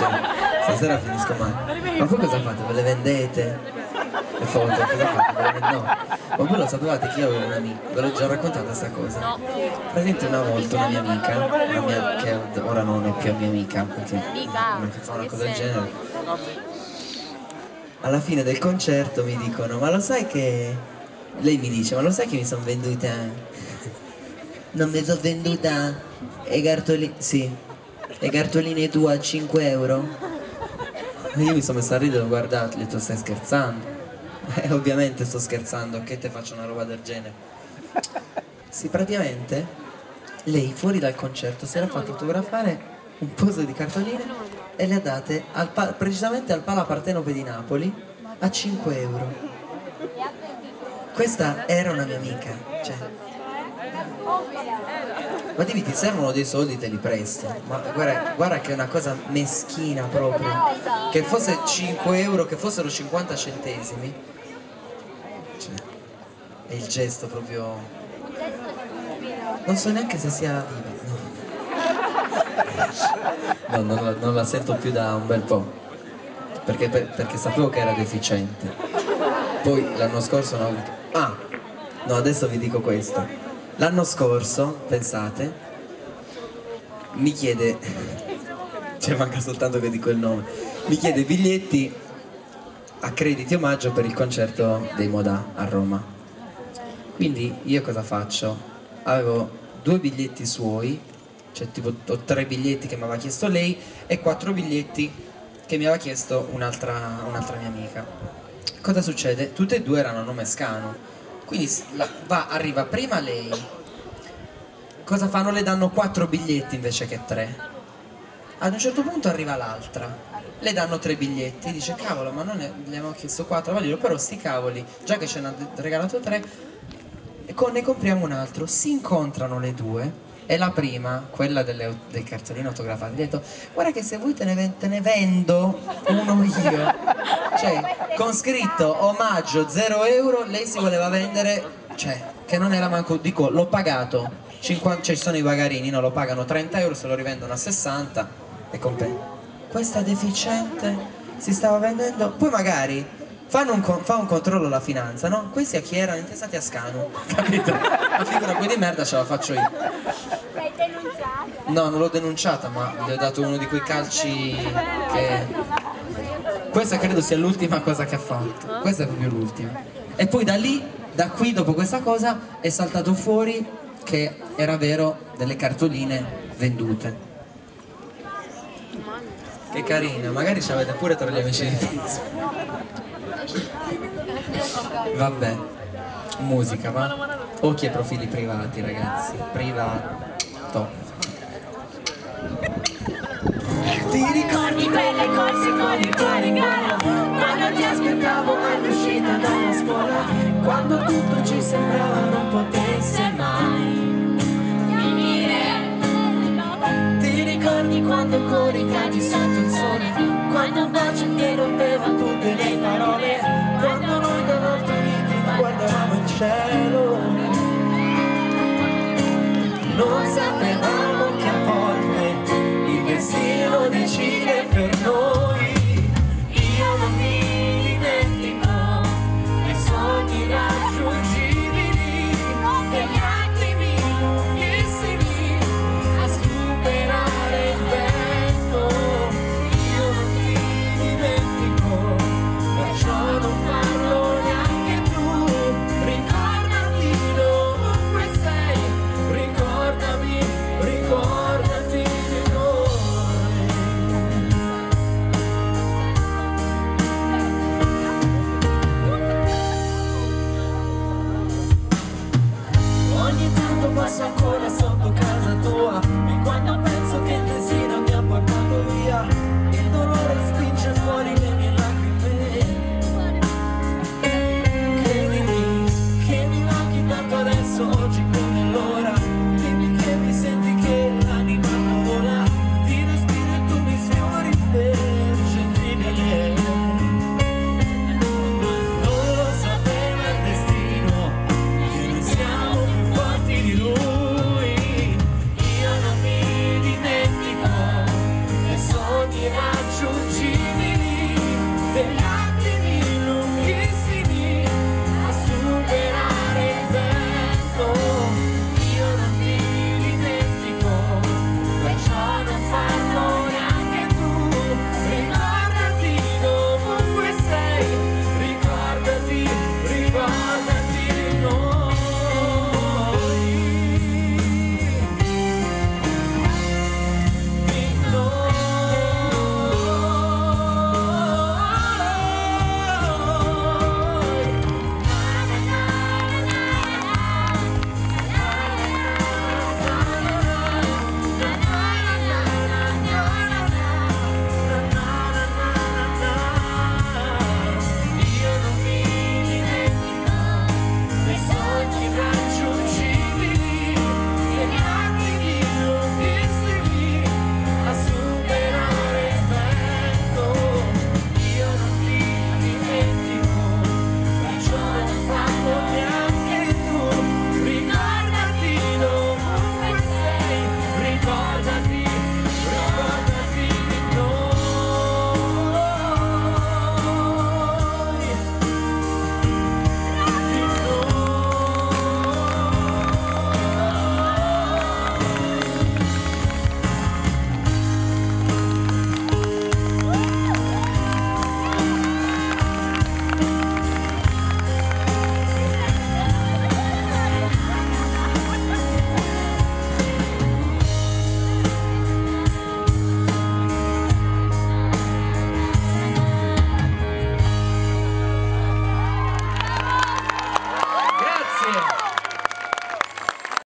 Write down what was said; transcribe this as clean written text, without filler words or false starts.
cioè, stasera finisco male. Ma voi cosa fate? Ve le vendete? Le foto, cosa fate? Ve le vendete? No. Ma voi lo sapevate che io avevo un'amica, ve l'ho già raccontata questa cosa? No. Praticamente una volta una mia amica, che ora non è più mia amica, perché fa una cosa del genere. Alla fine del concerto mi dicono, ma lo sai che... Lei mi dice, ma lo sai che mi sono venduta? Non mi sono venduta e cartoline... Sì. E cartoline tu a 5 euro? E io mi sono messo a ridere e ho guardato, gli ho detto, stai scherzando? Ovviamente sto scherzando, che te faccio una roba del genere? Sì, praticamente lei fuori dal concerto si era fatto fotografare un poso di cartoline e le ha date precisamente al Pala Partenope di Napoli a 5 euro. Questa era una mia amica, cioè. Ma dimmi, ti servono dei soldi, te li presto. Ma guarda che è una cosa meschina proprio. Che fosse 5 euro, che fossero 50 centesimi. Cioè, è il gesto proprio... Non so neanche se sia viva. No, non la sento più da un bel po'. Perché sapevo che era deficiente. Poi l'anno scorso non ho avuto... Ah! No, adesso vi dico questo. L'anno scorso, pensate, mi chiede... Cioè manca soltanto che dico il nome. Mi chiede biglietti a crediti omaggio per il concerto dei Modà a Roma. Quindi io cosa faccio? Avevo 2 biglietti suoi, cioè tipo ho 3 biglietti che mi aveva chiesto lei e 4 biglietti che mi aveva chiesto un'altra mia amica. Cosa succede? Tutte e 2 erano a nome Scanu. Quindi arriva prima lei. Cosa fanno? Le danno 4 biglietti invece che 3. Ad un certo punto arriva l'altra, le danno 3 biglietti, dice cavolo, ma non le abbiamo chiesto 4, Valirio, però sti cavoli, già che ce ne ha regalato 3, ne compriamo un altro. Si incontrano le due e la prima, quella dei cartolini autografati, ha detto guarda che se vuoi te ne vendo uno io, cioè con scritto omaggio 0 euro, lei si voleva vendere, cioè che non era manco, dico l'ho pagato 50, cioè ci sono i bagarini, no, lo pagano 30 euro, se lo rivendono a 60 e questa deficiente si stava vendendo, poi magari fa un controllo alla finanza, no? Questi a chi erano intestati a Scanu, capito? La figura poi di merda ce la faccio io. L'hai denunciata? No, non l'ho denunciata, ma gli ho dato uno di quei calci che... Questa credo sia l'ultima cosa che ha fatto. Questa è proprio l'ultima. E poi da lì, da qui, dopo questa cosa, è saltato fuori che era vero delle cartoline vendute. Che carina, magari ci avete pure tra gli amici di Facebook. Vabbè, musica, va? Occhi ai profili privati, ragazzi. Privato. Ti ricordi quelle corse con il tuo regalo? Quando ti aspettavo all'uscita dalla scuola, quando tutto ci sembrava non potesse mai finire. Ti ricordi quando corri cadi sotto il sole, quando un bacio ti